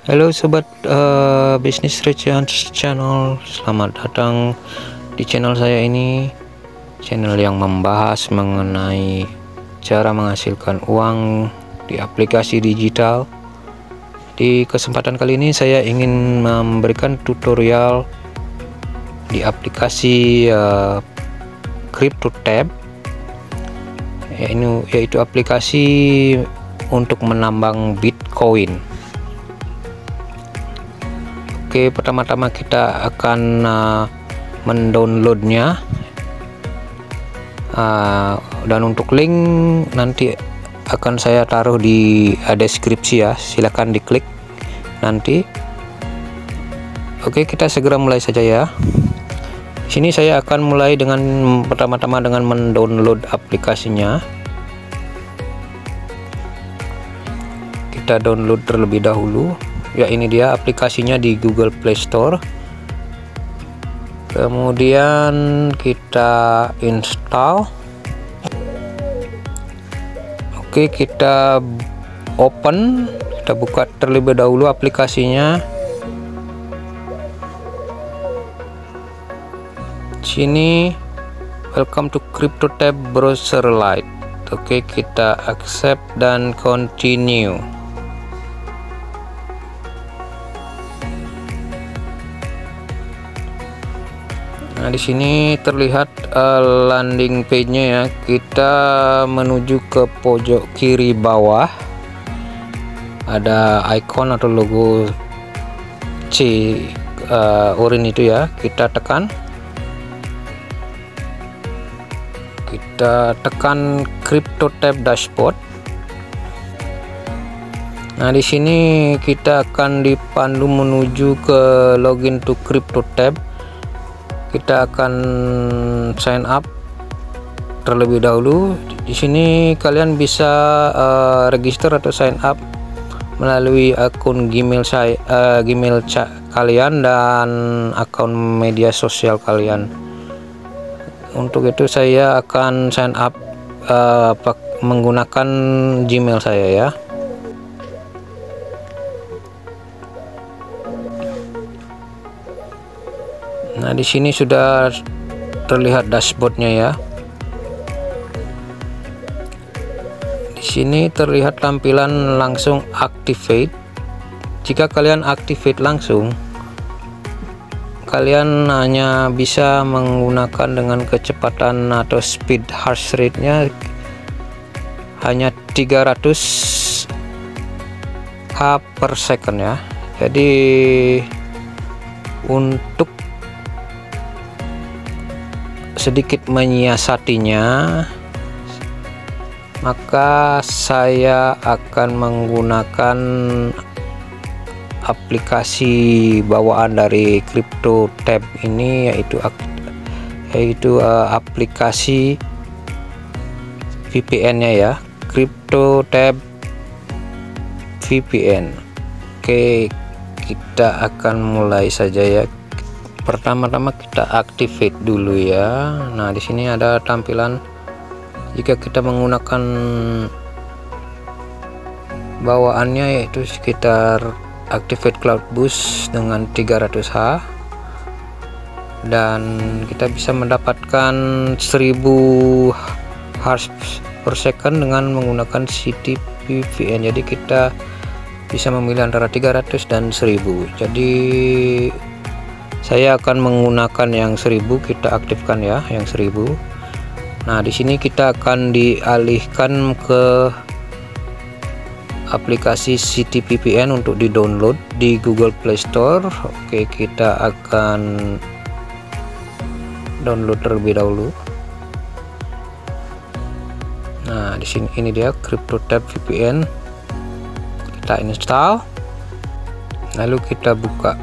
Halo sobat bisnis Richards Channel, selamat datang di channel saya ini, channel yang membahas mengenai cara menghasilkan uang di aplikasi digital. Di kesempatan kali ini saya ingin memberikan tutorial di aplikasi CryptoTab, yaitu aplikasi untuk menambang Bitcoin. Oke, pertama-tama kita akan mendownloadnya, dan untuk link nanti akan saya taruh di deskripsi ya, silahkan diklik nanti. Oke, kita segera mulai saja ya. Di sini saya akan mulai dengan pertama-tama dengan mendownload aplikasinya. Kita download terlebih dahulu. Ya, ini dia aplikasinya di Google Play Store. Kemudian kita install. Oke, kita open, kita buka terlebih dahulu aplikasinya. Sini welcome to CryptoTab browser lite. Oke, kita accept dan continue. Nah, di sini terlihat landing page-nya ya. Kita menuju ke pojok kiri bawah. Ada icon atau logo C oranye itu ya. Kita tekan. Kita tekan CryptoTab dashboard. Nah, di sini kita akan dipandu menuju ke login to CryptoTab. Kita akan sign up terlebih dahulu. Di sini kalian bisa register atau sign up melalui akun Gmail kalian dan akun media sosial kalian. Untuk itu saya akan sign up menggunakan Gmail saya ya. Nah, di sini sudah terlihat dashboardnya ya. Di sini terlihat tampilan langsung activate. Jika kalian activate langsung, kalian hanya bisa menggunakan dengan kecepatan atau speed hash rate-nya hanya 300 H per second ya. Jadi untuk sedikit menyiasatinya, maka saya akan menggunakan aplikasi bawaan dari CryptoTab ini, yaitu aplikasi VPN-nya ya, CryptoTab VPN. Oke, kita akan mulai saja ya. Pertama-tama kita activate dulu ya. Nah, di sini ada tampilan jika kita menggunakan bawaannya, yaitu sekitar activate cloud boost dengan 300 H, dan kita bisa mendapatkan 1000 Hz per second dengan menggunakan City VPN. Jadi kita bisa memilih antara 300 dan 1000. Jadi saya akan menggunakan yang 1000. Kita aktifkan ya yang 1000. Nah, di sini kita akan dialihkan ke aplikasi City VPN untuk di-download di Google Play Store. Oke, kita akan download terlebih dahulu. Nah, di sini ini dia CryptoTab VPN. Kita install. Lalu kita buka.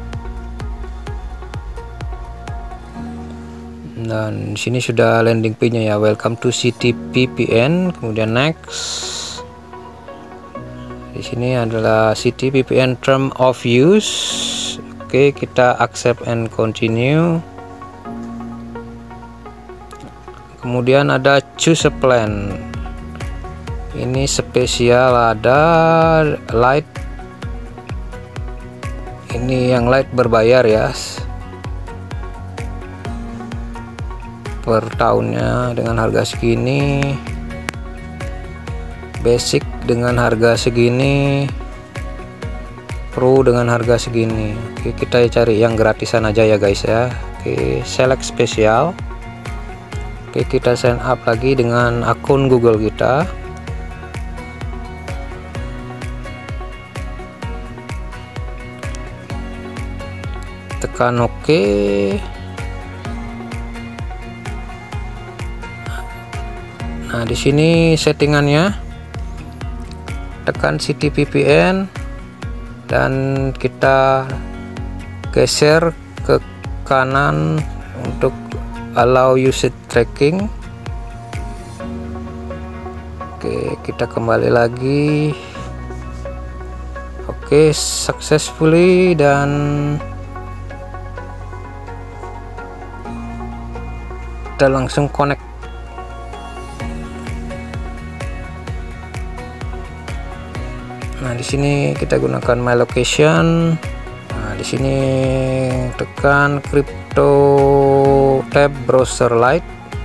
Dan di sini sudah landing page-nya ya, welcome to City VPN, kemudian next. Di sini adalah City VPN term of use. Oke, kita accept and continue. Kemudian ada choose a plan. Ini spesial, ada light, Ini yang light berbayar ya, per tahunnya dengan harga segini, basic dengan harga segini, pro dengan harga segini. Oke, kita cari yang gratisan aja ya guys ya. Oke, select spesial. Oke, kita sign up lagi dengan akun Google kita. Tekan OK. Nah, di sini settingannya, tekan City VPN dan kita geser ke kanan untuk allow usage tracking. Oke, kita kembali lagi. Oke, successfully, dan kita langsung connect. Nah, di sini kita gunakan my location. Nah, di sini tekan crypto tab browser light.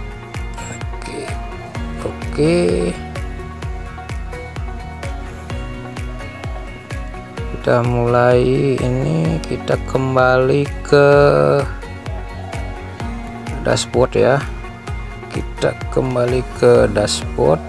Oke. Kita mulai ini, kita kembali ke dashboard ya. Kita kembali ke dashboard.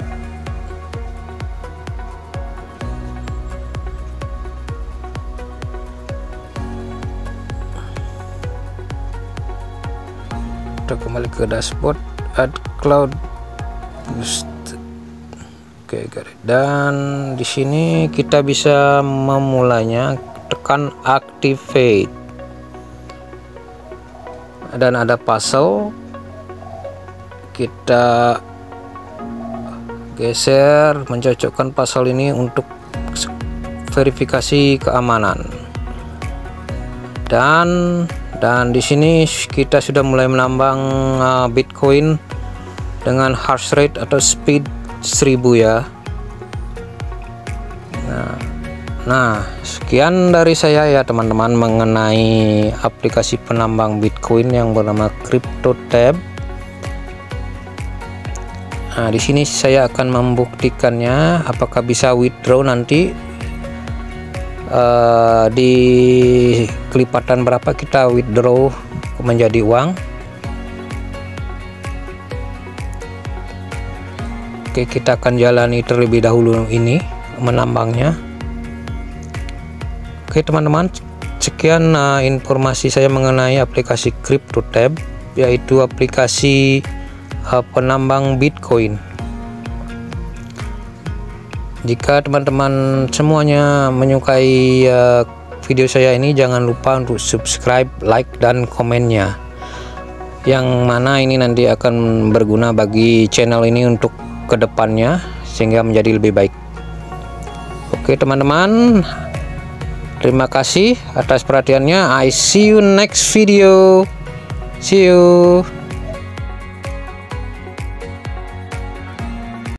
Kita kembali ke dashboard, add cloud boost. Oke, dan di sini kita bisa memulainya, tekan activate. Dan ada puzzle, kita geser, mencocokkan puzzle ini untuk verifikasi keamanan. Dan di sini kita sudah mulai menambang Bitcoin dengan hash rate atau speed 1000 ya. Nah, sekian dari saya ya teman-teman mengenai aplikasi penambang Bitcoin yang bernama CryptoTab. Nah, di sini saya akan membuktikannya apakah bisa withdraw nanti di kelipatan berapa kita withdraw menjadi uang. Oke, kita akan jalani terlebih dahulu ini menambangnya. Oke teman-teman, sekian informasi saya mengenai aplikasi CryptoTab, yaitu aplikasi penambang Bitcoin. Jika teman-teman semuanya menyukai video saya ini, jangan lupa untuk subscribe, like, dan komennya, yang mana ini nanti akan berguna bagi channel ini untuk kedepannya sehingga menjadi lebih baik. Oke teman-teman, terima kasih atas perhatiannya. I see you next video. See you.